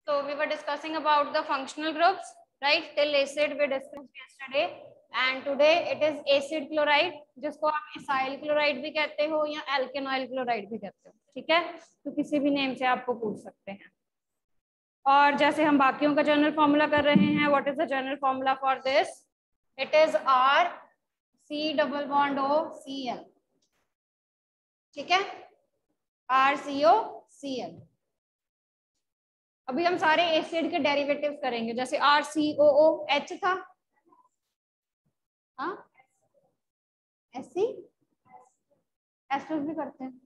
So we were discussing about the functional groups, right? Till acid we discussed yesterday, and today it is acid chloride, जिसको आप ethyl chloride भी कहते हो या alkanoyl chloride भी कहते हो, ठीक है? तो किसी भी नेम से आपको पूछ सकते हैं। और जैसे हम बाकियों का जनरल फॉर्मूला कर रहे हैं, what is the general formula for this? It is R C double bond O Cl, ठीक है? RCOCl। अभी हम सारे एसिड के डेरिवेटिव्स करेंगे, जैसे RCOOH था, हाँ ऐसी एस्टर्स भी करते हैं।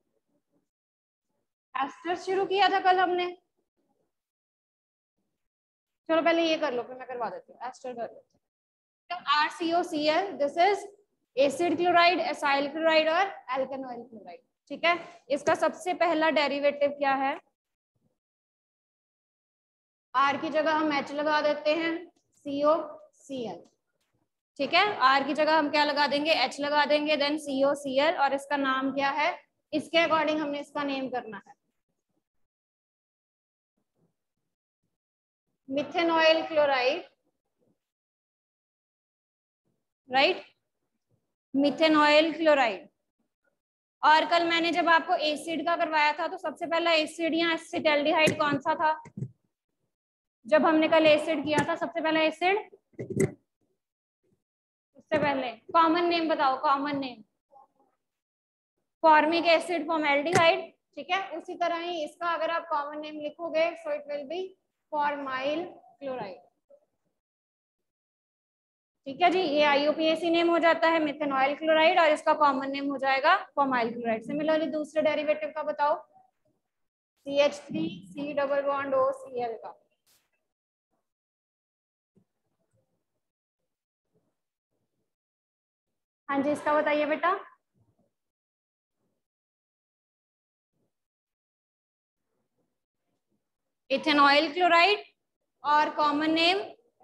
एस्टर्स शुरू किया था कल हमने, चलो पहले ये कर लो फिर मैं करवा देती हूँ। एस्टर कर लेते हैं। RCOCl, this is acid chloride, acyl chloride और एल्केनॉइल क्लोराइड, ठीक है? इसका सबसे पहला डेरिवेटिव क्या है? R की जगह हम H लगा देते हैं, COCl, ठीक है? R की जगह हम क्या लगा देंगे? H लगा देंगे, देन COCl, और इसका नाम क्या है? इसके अकॉर्डिंग हमने इसका नेम करना है, methanoyl chloride, right? Methanoyl chloride. और कल मैंने जब आपको एसिड का करवाया था तो सबसे पहला एसिड या एसिटाल्डिहाइड कौन सा था? जब हमने कल एसिड किया था सबसे पहला एसिड, उससे पहले कॉमन नेम बताओ, common name. Formic acid, formaldehyde, ठीक है? उसी तरह ही इसका अगर आप कॉमन नेम लिखोगे so it will be formyl chloride, ठीक है जी? ये IUPAC नेम हो जाता है मिथेनॉइल क्लोराइड, और इसका कॉमन नेम हो जाएगा फॉर्माइल क्लोराइड। सिमिलरली दूसरे डेरिवेटिव का बताओ, CH3 C double bond O Cl का। हाँ जी, इसका बताइए बेटा। इथेनॉइल क्लोराइड, और कॉमन नेम,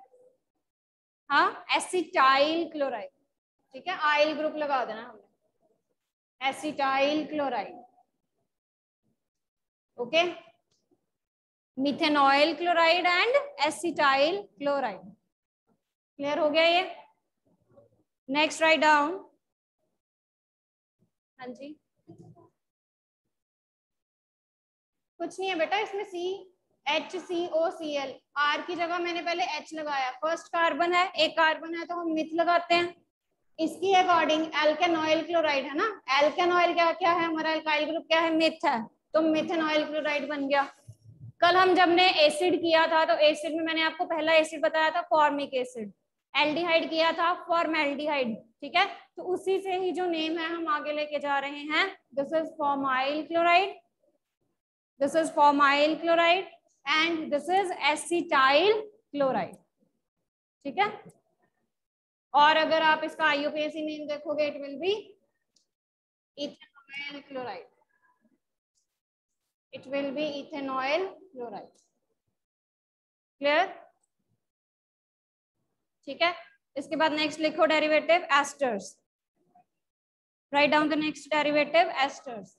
हाँ एसिटाइल क्लोराइड, ठीक है? आइल ग्रुप लगा देना हमने, acetyl chloride, okay? Methanoyl chloride and acetyl chloride, clear हो गया ये? Next write down. हाँ जी, कुछ नहीं है बेटा इसमें, HCOCl, R की जगह मैंने पहले H लगाया, फर्स्ट कार्बन है, एक कार्बन है तो हम मिथ लगाते हैं। इसकी अकॉर्डिंग एल्केनॉइल क्लोराइड है ना, एल्केनॉइल क्या क्या है हमारा? एल्काइल ग्रुप क्या है? मिथ है, तो मिथेनॉइल क्लोराइड बन गया। कल हम जब ने एसिड किया था तो एसिड में मैंने आपको पहला एसिड बताया था फॉर्मिक एसिड, एल्डिहाइड किया था फॉर्मेल्डिहाइड, ठीक है? तो उसी से ही जो नेम है हम आगे लेके जा रहे हैं, this is formyl chloride, this is formyl chloride and this is acetyl chloride, ठीक है? और अगर आप इसका IUPAC नेम देखोगे it will be ethanoyl chloride, it will be ethanoyl chloride, clear? ठीक है? इसके बाद नेक्स्ट लिखो derivative esters, write down the next derivative esters.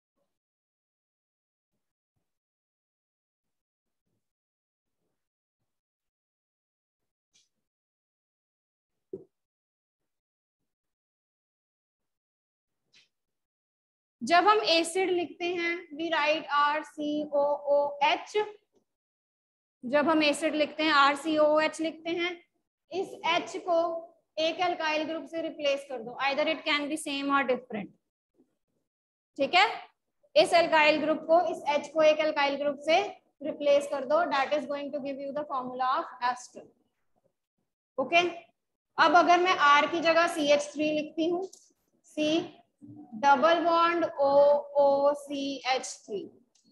जब हम एसिड लिखते हैं वी राइट RCOOH, जब हम एसिड लिखते हैं RCOOH लिखते हैं, इस H को एक एल्काइल ग्रुप से रिप्लेस कर दो, either it can be same और डिफरेंट, ठीक है? इस एल्काइल ग्रुप को, इस H को एक एल्काइल ग्रुप से रिप्लेस कर दो, that is going to give you the formula of ester, okay? अब अगर मैं R की जगह CH3 लिखती हूँ, C डबल बॉन्ड OOCH3,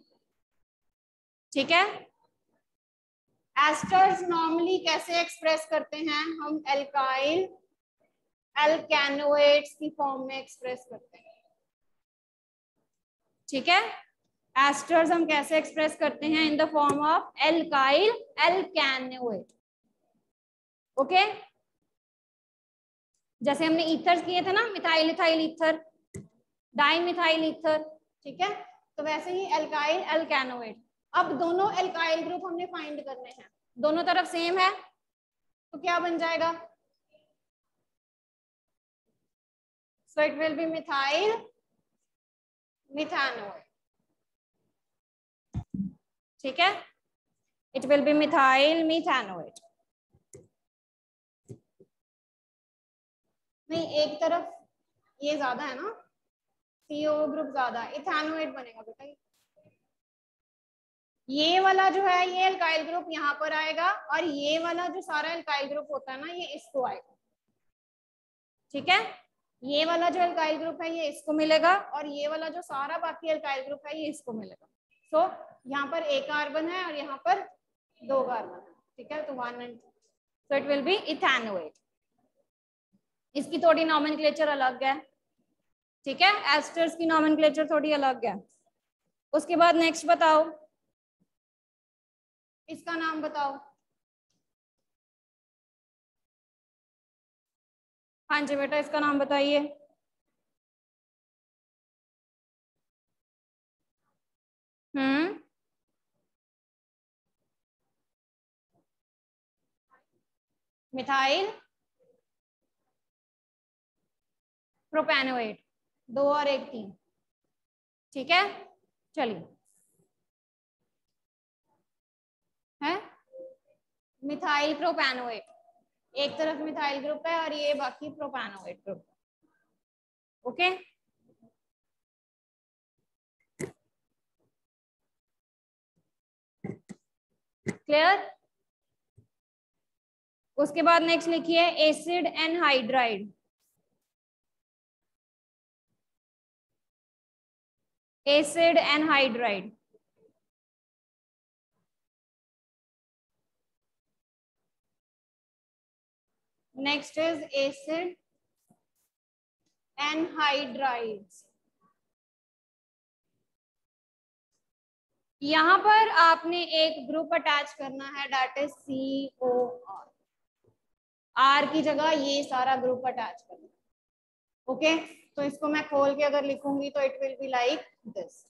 ठीक है? एस्टर्स नॉर्मली कैसे एक्सप्रेस करते हैं हम? एल्काइल एल्केनोएट्स की फॉर्म में एक्सप्रेस करते हैं, ठीक है? एस्टर्स हम कैसे एक्सप्रेस करते हैं? In the form of alkyl alkanoate, okay? जैसे हमने ईथर्स किए थे ना, methyl ethyl ether, dimethyl ether, ठीक है? तो वैसे ही एल्काइल एल्केनोएट, अब दोनों एल्काइल ग्रुप हमने फाइंड करने हैं, दोनों तरफ सेम है तो क्या बन जाएगा, so it will be methyl methanol, ठीक है, it will be methyl methanoate. नहीं एक तरफ ये ज्यादा है ना, CO ग्रुप ज्यादा, इथानोएट बनेगा बेटा। ये वाला जो है ये एल्काइल ग्रुप यहाँ पर आएगा और ये वाला जो सारा एल्काइल ग्रुप होता है ना ये इसको आएगा, ठीक है, ये वाला जो एल्काइल ग्रुप है ये इसको मिलेगा और ये वाला जो सारा बाकी एल्काइल ग्रुप है ये इसको मिलेगा। सो यहाँ पर एक कार्बन है और यहाँ पर 2 कार्बन है, ठीक है, तो 1 and 2, so it will be ethanoate. इसकी थोड़ी नॉमेनक्लेचर अलग है, ठीक है, एस्टर्स की नॉमेनक्लेचर थोड़ी अलग है। उसके बाद नेक्स्ट बताओ, इसका नाम बताओ। हाँ जी बेटा इसका नाम बताइए। मिथाइल प्रोपेनोएट, 2 और 1 3, ठीक है, चलिए है मिथाइल प्रोपेनोएट, एक तरफ मिथाइल ग्रुप है और ये बाकी प्रोपेनोएट ग्रुप, ओके। क्लियर। उसके बाद नेक्स्ट लिखिए acid anhydride, acid anhydride, next is acid anhydrides. यहां पर आपने एक ग्रुप अटैच करना है दैट इज COR, R की जगह ये सारा ग्रुप अटैच करना, ओके। तो इसको मैं खोल के अगर लिखूंगी तो it will be like this,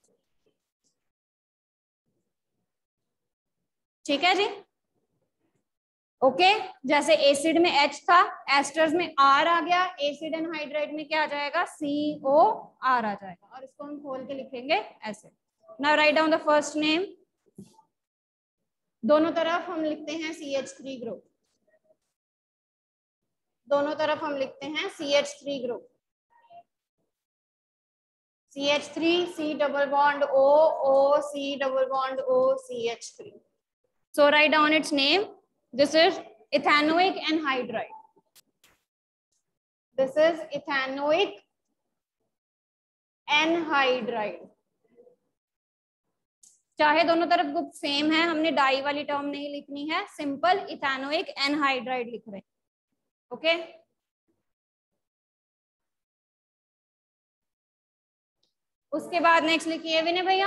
ठीक है जी, ओके। जैसे एसिड में H था, एस्टर्स में R आ गया, एसिड एनहाइड्राइड में क्या आ जाएगा, COR आ जाएगा और इसको हम खोल के लिखेंगे ऐसे। Now write down the first name, दोनों तरफ हम लिखते हैं CH3 ग्रुप, दोनों तरफ हम लिखते हैं CH3 group, CH3 C double bond O O C double bond O CH3. So write down its name. This is ethanoic anhydride. This is ethanoic anhydride. चाहे दोनों तरफ ग्रुप सेम है, हमने डाई वाली टर्म नहीं लिखनी है, सिंपल इथेनोइक एनहाइड्राइड लिख रहे हैं, ओके। उसके बाद नेक्स्ट लिखिए विनय भैया,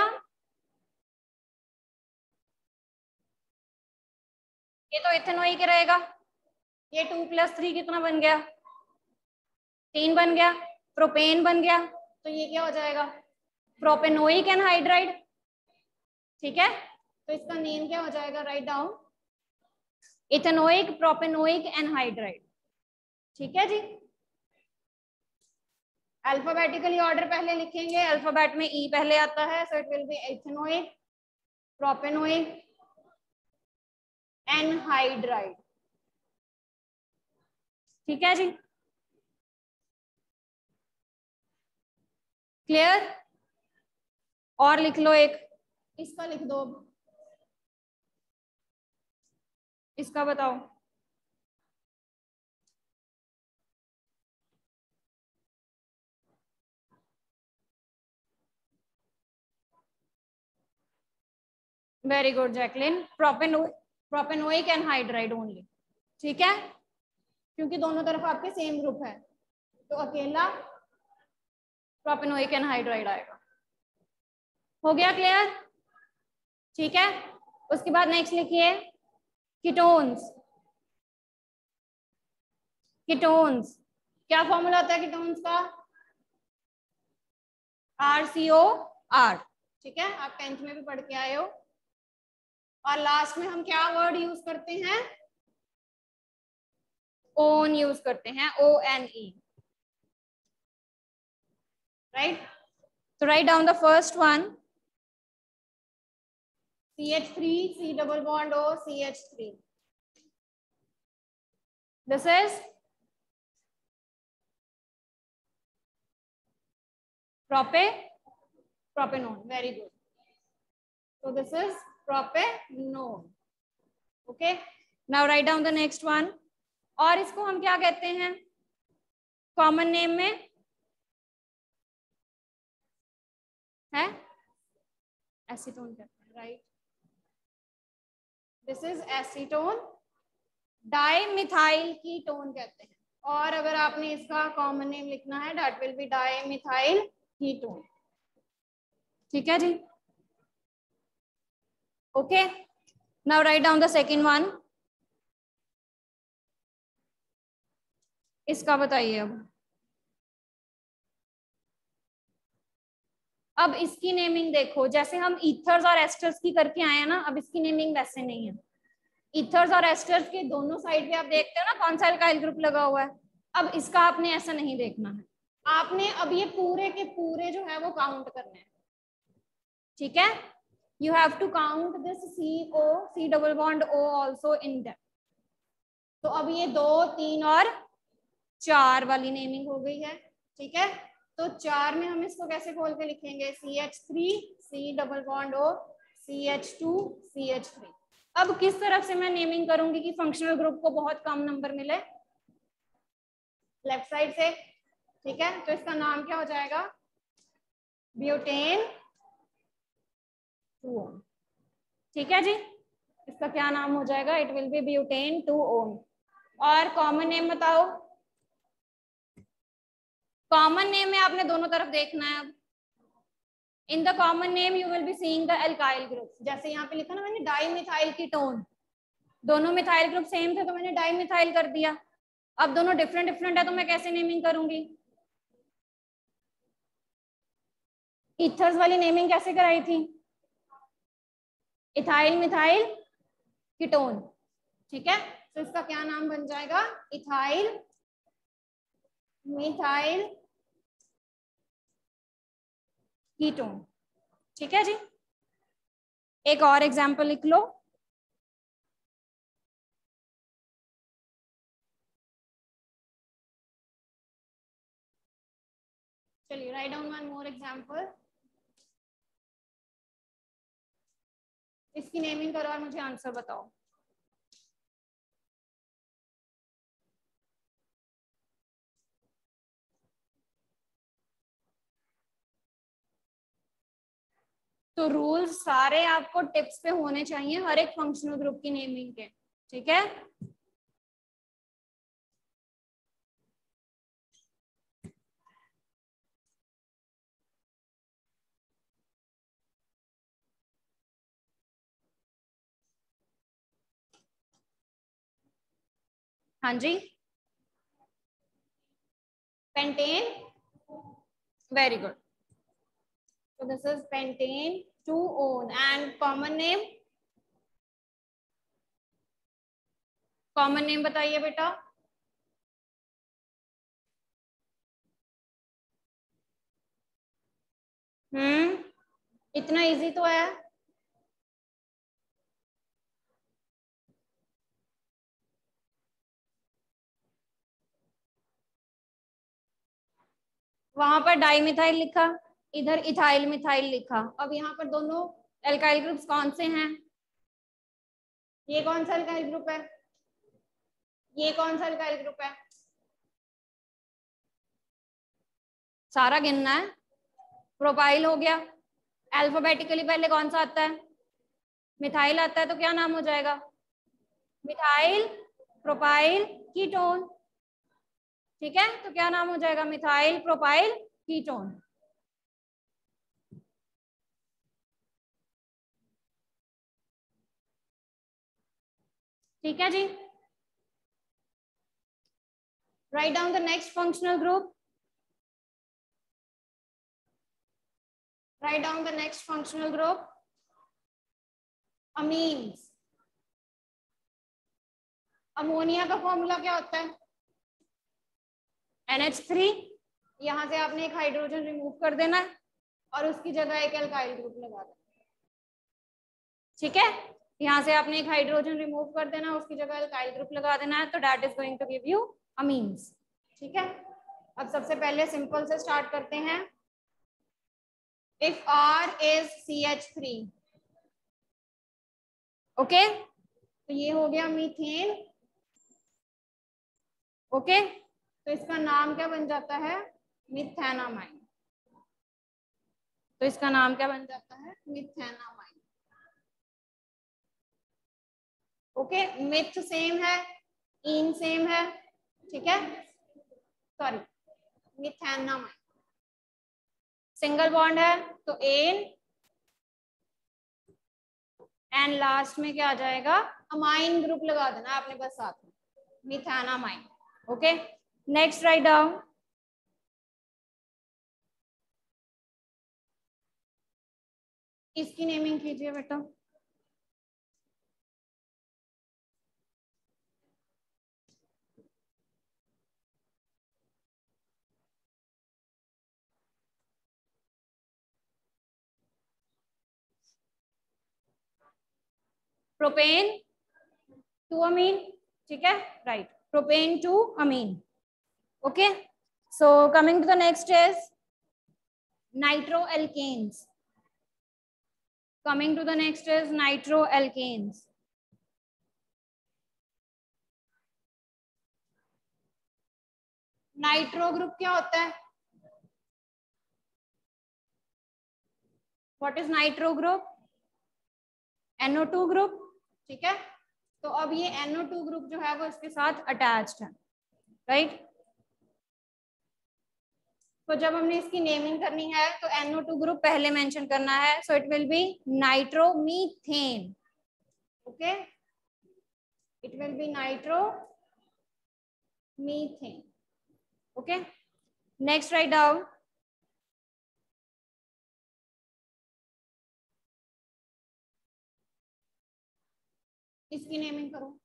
ये तो इथेनोइक रहेगा, ये 2 + 3 कितना बन गया, 3 बन गया, प्रोपेन बन गया, तो ये क्या हो जाएगा, प्रोपेनोइक एनहाइड्राइड, ठीक है। तो इसका नेम क्या हो जाएगा, write down ethanoic propanoic anhydride, ठीक है जी। अल्फाबेटिकली ऑर्डर पहले लिखेंगे, अल्फाबेट में E पहले आता है, so it will be ethanoic propanoic anhydride, ठीक है जी, क्लियर। और लिख लो एक, इसका लिख दो, इसका बताओ, very good Jacqueline, propanoic anhydride only, ठीक है, क्योंकि दोनों तरफ आपके सेम ग्रुप है तो अकेला प्रोपेनोइक एनहाइड्राइड आएगा, हो गया क्लियर, ठीक है। उसके बाद नेक्स्ट लिखिए कीटोन्स, कीटोन्स क्या फॉर्मूला होता है कीटोन्स का, RCOR, ठीक है, आप 10th में भी पढ़ के आए हो, और लास्ट में हम क्या वर्ड यूज करते हैं, ओन यूज करते हैं, ONE, राइट। तो write down the first one, CH3, C double bond O, CH3. This is propanone. Very good. So this is propanone. Okay. Now write down the next one. और इसको हम क्या कहते हैं common name में, है acetone कहते हैं, right. This is acetone, dimethyl ketone कहते हैं। और अगर आपने इसका कॉमन नेम लिखना है, that will be dimethyl ketone. ठीक है जी, okay. Now write down the second one. इसका बताइए अब इसकी नेमिंग देखो, जैसे हम ईथर्स और एस्टर्स की करके आए हैं ना, अब इसकी नेमिंग वैसे नहीं है। ईथर्स और एस्टर्स के दोनों साइड पे आप देखते हो ना कौन सा एल्काइल ग्रुप लगा हुआ है। अब इसका आपने ऐसा नहीं देखना है, आपने अब ये पूरे के पूरे जो है वो काउंट करने हैं। ठीक है, you have to count this C double bond O also in that. तो अब ये 2, 3 और 4 वाली नेमिंग हो गई है। ठीक है, तो 4 में हम इसको कैसे खोल के लिखेंगे, CH3, C double bond O, CH2, CH3। अब किस तरफ से मैं नेमिंग करूंगी कि फंक्शनल ग्रुप को बहुत कम नंबर मिले, लेफ्ट साइड से। ठीक है, तो इसका नाम क्या हो जाएगा, ब्यूटेन 2-ओन। ठीक है जी, इसका क्या नाम हो जाएगा, it will be butane two one. और कॉमन नेम बताओ, कॉमन नेम में आपने दोनों तरफ देखना है। अब in the common name you will be seeing the alkyl group. जैसे यहाँ पे लिखा ना मैंने डाइमिथाइल कीटोन, दोनों मिथाइल ग्रुप सेम थे तो मैंने डाइमिथाइल कर दिया। अब दोनों डिफरेंट डिफरेंट है तो मैं कैसे नेमिंग करूंगी, ईथर्स वाली नेमिंग कैसे कराई थी, इथाइल मिथाइल कीटोन। ठीक है, तो इसका क्या नाम बन जाएगा, इथाइल मिथाइल कीटोन। ठीक है जी, एक और एग्जांपल लिख लो। चलिए write down one more example. इसकी नेमिंग करो और मुझे आंसर बताओ। तो रूल्स सारे आपको टिप्स पे होने चाहिए हर एक फंक्शनल ग्रुप की नेमिंग के। ठीक है, हाँ जी, pentane, very good. So this is pentane 2-on and common name, common name बताइए बेटा। इतना इजी तो है। वहां पर डाइमिथाइल लिखा, इधर इथाइल मिथाइल लिखा। अब यहाँ पर दोनों एल्काइल ग्रुप्स कौन से हैं, ये कौन सा एल्काइल ग्रुप है, ये कौन सा एल्काइल ग्रुप है, सारा गिनना है। प्रोपाइल हो गया, अल्फाबेटिकली पहले कौन सा आता है, मिथाइल आता है, तो क्या नाम हो जाएगा, मिथाइल प्रोपाइल कीटोन। ठीक है, तो क्या नाम हो जाएगा, मिथाइल प्रोपाइल कीटोन। ठीक है जी, write down the next functional group, write down the next functional group। Amines. Ammonia का फॉर्मूला क्या होता है? NH3। यहां से आपने एक हाइड्रोजन रिमूव कर देना है और उसकी जगह एक एल्काइल ग्रुप लगा देना। ठीक है, यहां से आपने एक हाइड्रोजन रिमूव कर देना, उसकी जगह एल्काइल ग्रुप लगा देना है, तो that is going to give you amines. ठीक है, अब सबसे पहले सिंपल से स्टार्ट करते हैं। If R is CH3, okay, तो ये हो गया मीथेन। ओके, तो इसका नाम क्या बन जाता है? मिथेनामाइन। तो इसका नाम क्या बन जाता है? मिथेनामाइन। ओके, मिथ सेम है, इन सेम है, ठीक है, सॉरी, मिथेनामाइन सिंगल बॉन्ड है तो एन, एंड लास्ट में क्या आ जाएगा? अमाइन ग्रुप लगा देना आपने बस साथ में, methanamine. Okay, next write down. इसकी नेमिंग कीजिए बेटा। प्रोपेन टू अमीन, ठीक है, right, propane two amine. Okay, so coming to the next is nitroalkanes. Coming to the next is nitroalkanes. Nitro group क्या होता है? What is nitro group? NO2 group, ठीक है, तो अब ये NO2 ग्रुप जो है वो इसके साथ अटैच्ड है, राइट। तो जब हमने इसकी नेमिंग करनी है तो NO2 ग्रुप पहले मेंशन करना है, so it will be nitromethane. Okay, it will be nitromethane. Okay, next write down. इसकी नेमिंग करो।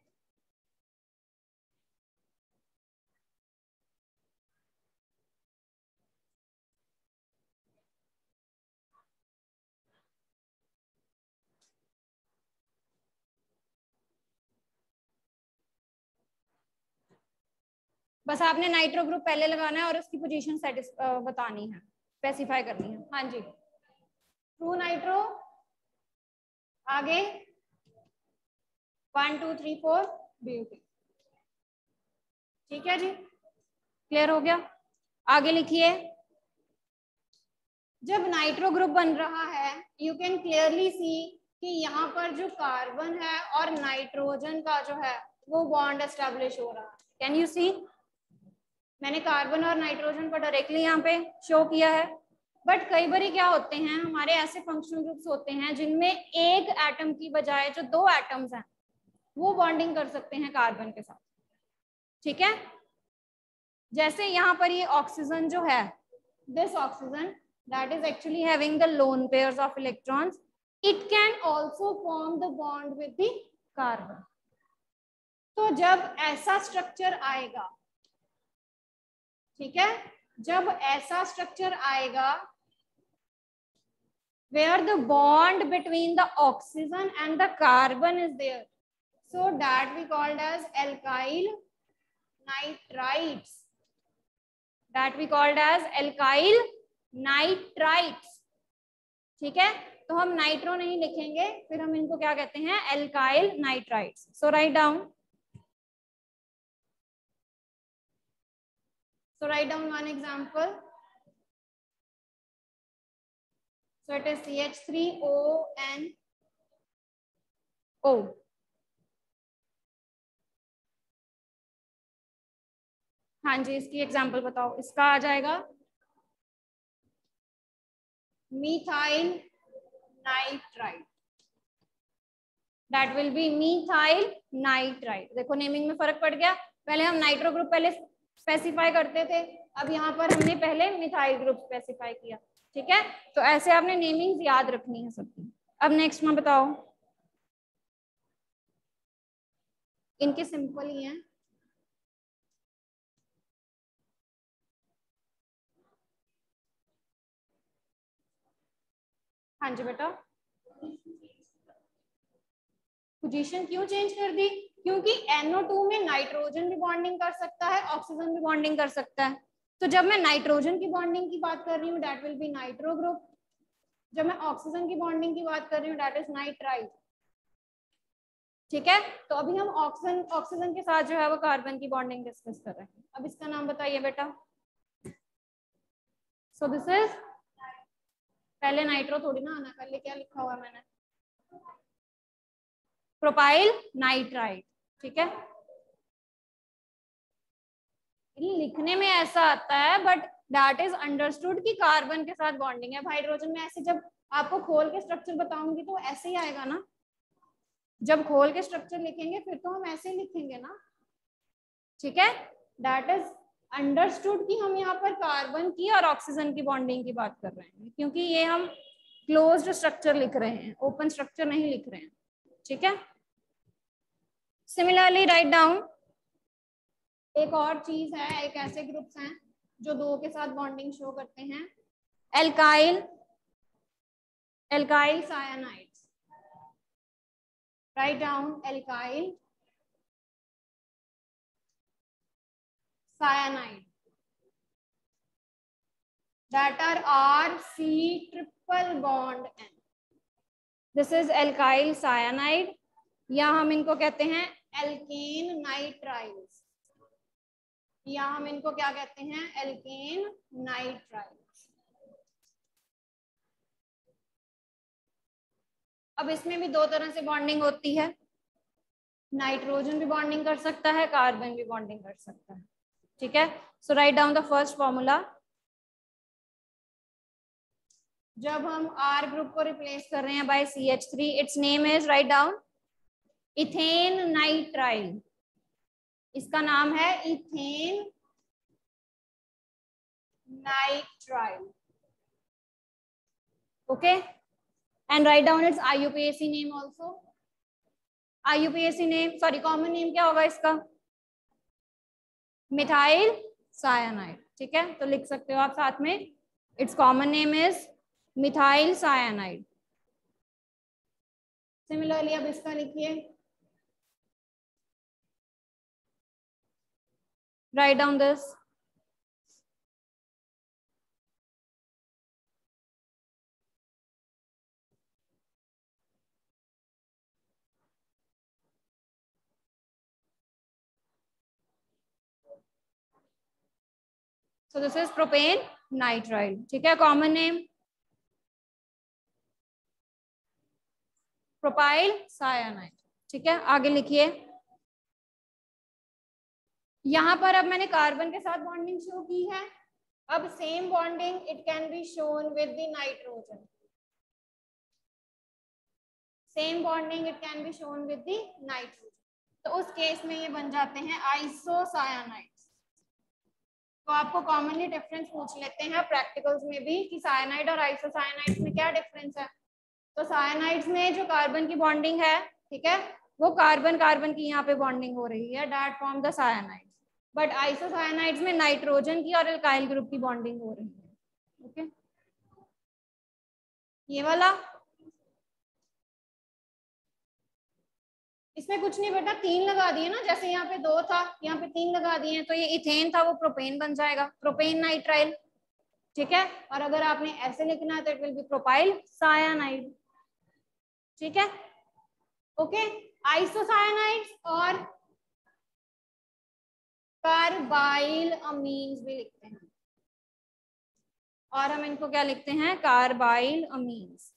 बस आपने नाइट्रो ग्रुप पहले लगाना है और उसकी पोजीशन बतानी है, स्पेसिफाई करनी है। हाँ जी, ट्रू नाइट्रो, आगे 1 2 3 4 ब्यूटेन। ठीक है जी, क्लियर हो गया? आगे लिखिए। जब नाइट्रो ग्रुप बन रहा है, यू कैन क्लियरली सी कि यहाँ पर जो कार्बन है और नाइट्रोजन का जो है वो बॉन्ड एस्टेब्लिश हो रहा है। Can you see? मैंने कार्बन और नाइट्रोजन को डायरेक्टली यहाँ पे शो किया है, बट कई बार क्या होते हैं, हमारे ऐसे फंक्शनल ग्रुप्स होते हैं जिनमें एक एटम की बजाय जो दो एटम्स हैं वो बॉन्डिंग कर सकते हैं कार्बन के साथ। ठीक है, जैसे यहाँ पर ये ऑक्सीजन जो है, this oxygen that is actually having the lone pairs of electrons, it can also form the bond with the carbon. तो जब ऐसा स्ट्रक्चर आएगा, ठीक है, जब ऐसा स्ट्रक्चर आएगा where the bond between the oxygen and the carbon is there, so that we called as alkyl nitrides, that we called as alkyl nitrides। ठीक है, तो हम नाइट्रो नहीं लिखेंगे, फिर हम इनको क्या कहते हैं? Alkyl nitrides. So write down, so write down one example. So it is CH3ONO। हाँ जी, इसकी एग्जाम्पल बताओ। इसका आ जाएगा methyl nitride, that will be methyl nitride। देखो नेमिंग में फर्क पड़ गया, पहले हम नाइट्रो ग्रुप पहले स्पेसिफाई करते थे, अब यहाँ पर हमने पहले मिथाइल ग्रुप स्पेसिफाई किया। ठीक है, तो ऐसे आपने नेमिंग याद रखनी है सबकी। अब नेक्स्ट में बताओ। इनके सिंपल ही हैं। हाँ जी बेटा, पोजीशन क्यों चेंज कर दी? क्योंकि NO2 में नाइट्रोजन भी बॉन्डिंग कर सकता है, ऑक्सीजन भी बॉन्डिंग कर सकता है। तो जब मैं नाइट्रोजन की बॉन्डिंग की बात कर रही हूँ that will be nitro group, जब मैं ऑक्सीजन की बॉन्डिंग की बात कर रही हूँ दैट इज नाइट्राइल। ठीक है, तो अभी हम ऑक्सीजन के साथ जो है वो कार्बन की बॉन्डिंग डिस्कस कर रहे हैं। अब इसका नाम बताइए बेटा। सो दिस इज, पहले नाइट्रो थोड़ी ना आना, पहले क्या लिखा हुआ है मैंने, प्रोपाइल नाइट्राइड। ठीक है, लिखने में ऐसा आता है बट दैट इज अंडरस्टूड कि कार्बन के साथ बॉन्डिंग है। हाइड्रोजन में ऐसे जब आपको खोल के स्ट्रक्चर बताऊंगी तो ऐसे ही आएगा ना, जब खोल के स्ट्रक्चर लिखेंगे फिर तो हम ऐसे ही लिखेंगे ना। ठीक है, दैट इज अंडरस्टूड कि हम यहाँ पर कार्बन की और ऑक्सीजन की बॉन्डिंग की बात कर रहे हैं, क्योंकि ये हम क्लोज्ड स्ट्रक्चर लिख रहे हैं, ओपन स्ट्रक्चर नहीं लिख रहे हैं। ठीक है, सिमिलरली राइट डाउन, एक और चीज है, एक ऐसे ग्रुप्स हैं जो दो के साथ बॉन्डिंग शो करते हैं, alkyl cyanides. Write down alkyl cyanide that are RC triple bond N. This is alkyl cyanide, या हम इनको कहते हैं एल्केन नाइट्राइल्स, या हम इनको क्या कहते हैं, एल्केन नाइट्राइल्स। अब इसमें भी दो तरह से बॉन्डिंग होती है, नाइट्रोजन भी बॉन्डिंग कर सकता है, कार्बन भी बॉन्डिंग कर सकता है। ठीक है, so write down the first formula. जब हम R ग्रुप को रिप्लेस कर रहे हैं by CH3, its name is, write down, ethane nitrile. इसका नाम है ethane nitrile. Okay, and write down its IUPAC name also. IUPAC name, sorry common name क्या होगा इसका, मिथाइल साइनाइड। ठीक है, तो लिख सकते हो आप साथ में, its common name is methyl cyanide. Similarly अब इसका लिखिए, write down this, so this is propane nitrile। ठीक है, कॉमन नेम प्रोपाइल साइनाइड। ठीक है, आगे लिखिए, यहां पर अब मैंने कार्बन के साथ बॉन्डिंग शो की है, अब same bonding it can be shown with the nitrogen, same bonding it can be shown with the nitrogen. तो उस केस में ये बन जाते हैं आइसोसायानाइड्स। तो आपको कॉमनली डिफरेंस पूछ लेते हैं प्रैक्टिकल्स में भी कि साइनाइड और आइसोसायानाइड्स में क्या डिफरेंस है। तो साइनाइड्स में जो कार्बन की बॉन्डिंग है, ठीक है, वो कार्बन कार्बन की यहाँ पे बॉन्डिंग हो रही है, that form the cyanides. But isocyanides में नाइट्रोजन की और एल्काइल ग्रुप की बॉन्डिंग हो रही है। ओके, ये वाला, इसमें कुछ नहीं बेटा, 3 लगा दिए ना, जैसे यहाँ पे 2 था यहाँ पे 3 लगा दिए, तो ये इथेन था वो प्रोपेन बन जाएगा, प्रोपेन नाइट्राइल। ठीक है, और अगर आपने ऐसे लिखना है तो it will be propyl cyanide. ठीक है, ओके, आइसोसायानाइड्स और कार्बाइल अमीन्स भी लिखते हैं, और हम इनको क्या लिखते हैं, कार्बाइल अमीन्स,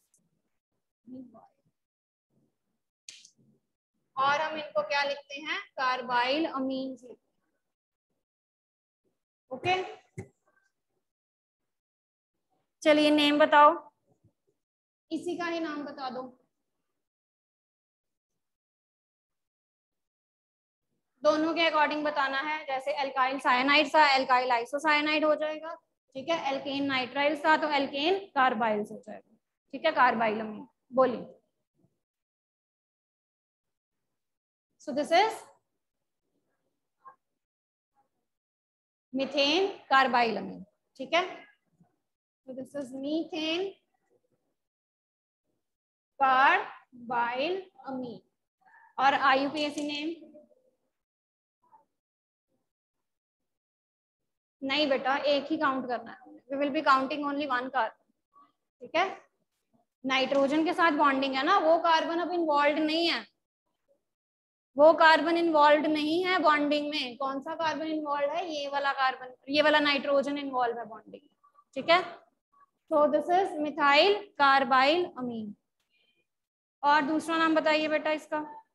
और हम इनको क्या लिखते हैं, कार्बाइल अमीन्स लिखते हैं। ओके, चलिए नेम बताओ, इसी का ही नाम बता दो। दोनों के अकॉर्डिंग बताना है, जैसे एल्काइल साइनाइड था एल्काइल आइसोसाइनाइड हो जाएगा। ठीक है, एल्केन नाइट्राइल था तो एल्केन कार्बाइल्स हो जाएगा। ठीक है, कार्बाइल अमीन, बोलिए। So this is methane carbyl amine, ठीक है। तो this is methane carbyl amine. और IUPAC नेम नहीं बेटा, एक ही काउंट करना है, we will be counting only one carbon, ठीक है। नाइट्रोजन के साथ बॉन्डिंग है ना, वो कार्बन अब इन्वॉल्व नहीं है, वो कार्बन इन्वॉल्व नहीं है बॉन्डिंग में। कौन सा कार्बन इन्वॉल्व है? ये वाला कार्बन, ये वाला नाइट्रोजन इन्वॉल्व है बॉन्डिंग, ठीक है। तो this is methyl carbyl amine. और दूसरा नाम बताइए बेटा इसका,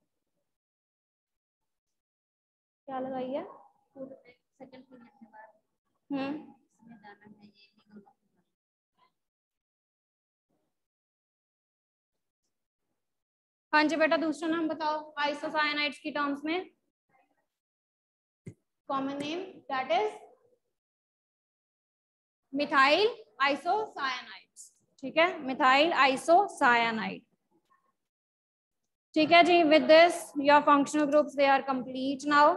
क्या लगाइए? हाँ जी बेटा, दूसरा नाम बताओ आइसोसाइनाइड्स की टर्म्स में। Common name that is methyl isocyanides, ठीक है, मिथाइल आइसोसाइनाइड, ठीक है जी। With this your functional groups they are complete now,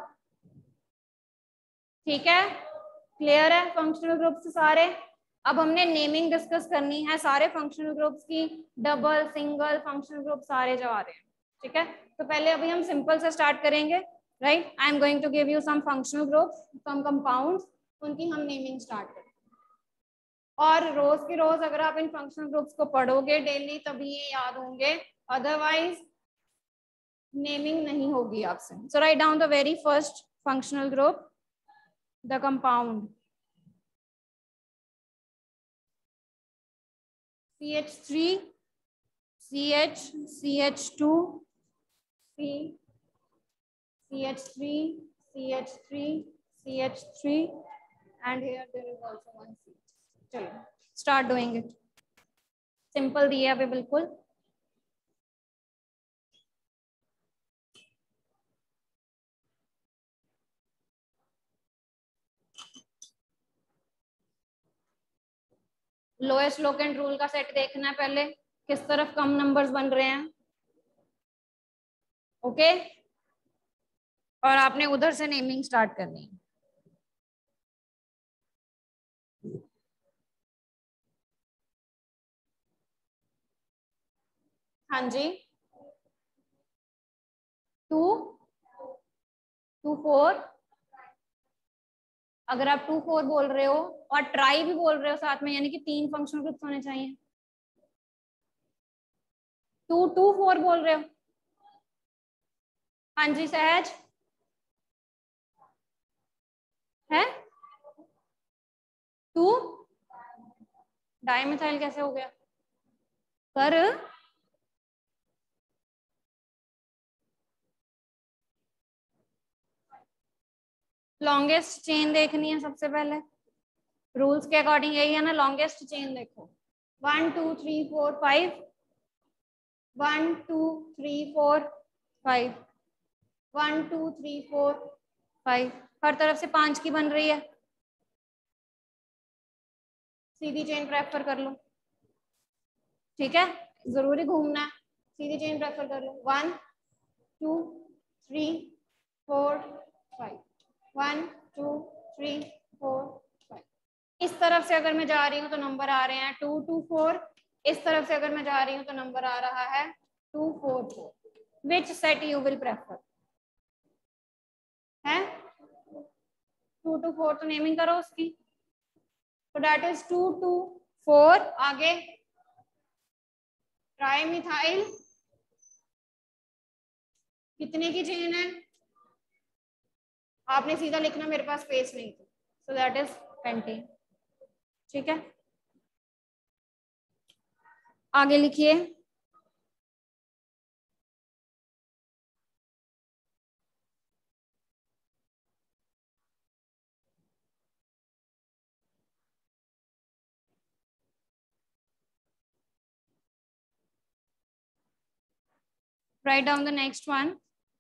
ठीक है, क्लियर है फंक्शनल ग्रुप्स सारे। अब हमने नेमिंग डिस्कस करनी है सारे फंक्शनल ग्रुप्स की, डबल सिंगल फंक्शनल ग्रुप सारे जो आ रहे हैं, ठीक है। तो पहले अभी हम सिंपल से स्टार्ट करेंगे, right. I am going to give you some functional groups, some compounds, उनकी हम नेमिंग स्टार्ट करेंगे। और रोज की रोज अगर आप इन फंक्शनल ग्रुप्स को पढ़ोगे डेली तभी ये याद होंगे, अदरवाइज नेमिंग नहीं होगी आपसे। So write down the very first functional group, the compound CH3 CH CH2 C CH3 CH3 CH3 and here there is also one C। चलो स्टार्ट डूइंग इट, सिंपल दिया है बिल्कुल। लोएस्ट लोकेंट रूल का set देखना है पहले, किस तरफ कम नंबर्स बन रहे हैं, ओके। और आपने उधर से नेमिंग स्टार्ट करनी है। हाँ जी, 2 2 4, अगर आप 2 4 बोल रहे हो और ट्राई भी बोल रहे हो साथ में, यानी कि 3 फंक्शनल ग्रुप्स होने चाहिए। 2 2 4 बोल रहे हो? हाँ जी सहज है। 2 डाइमिथाइल कैसे हो गया सर? लॉन्गेस्ट चेन देखनी है सबसे पहले, रूल्स के अकॉर्डिंग यही है ना, लॉन्गेस्ट चेन देखो। 1 2 3 4 5, 1 2 3 4 5, 1 2 3 4 5, हर तरफ से 5 की बन रही है, सीधी चेन प्रेफर कर लो, ठीक है, जरूरी घूमना है, सीधी चेन प्रेफर कर लो। 1 2 3 4 5, 1 2 3 4 5। इस तरफ से अगर मैं जा रही हूँ तो नंबर आ रहे हैं 2 2 4, इस तरफ से अगर मैं जा रही हूँ तो नंबर आ रहा है 2 4 4। Which set you will prefer है? 2 2 4 तो नेमिंग करो उसकी, तो दैट इज 2 2 4। आगे ट्राइमिथाइल कितने की चेन है? आपने सीधा लिखना, मेरे पास स्पेस नहीं थी, सो दैट इज 20, ठीक है। आगे लिखिए, write down the next one,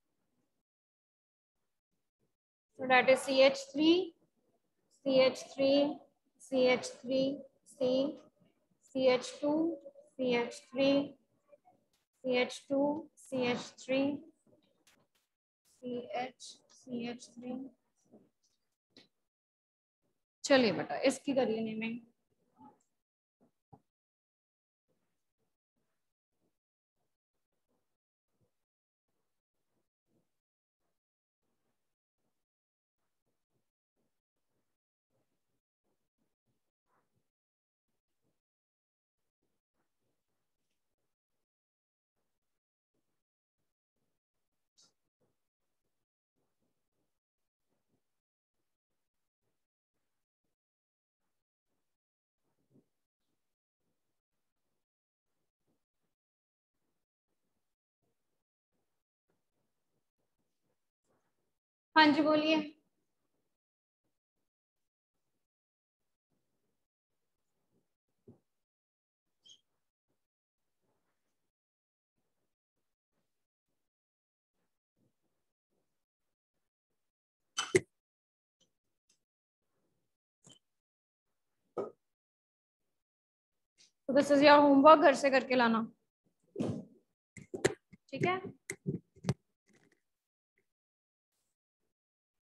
so that is CH3 CH3 CH3 C CH2 CH3 CH2 CH3 CH CH3 चलिए बेटा इसकी करिए नेमिंग। हाँ जी बोलिए। तो दिस इज योर होमवर्क, घर से करके लाना, ठीक है।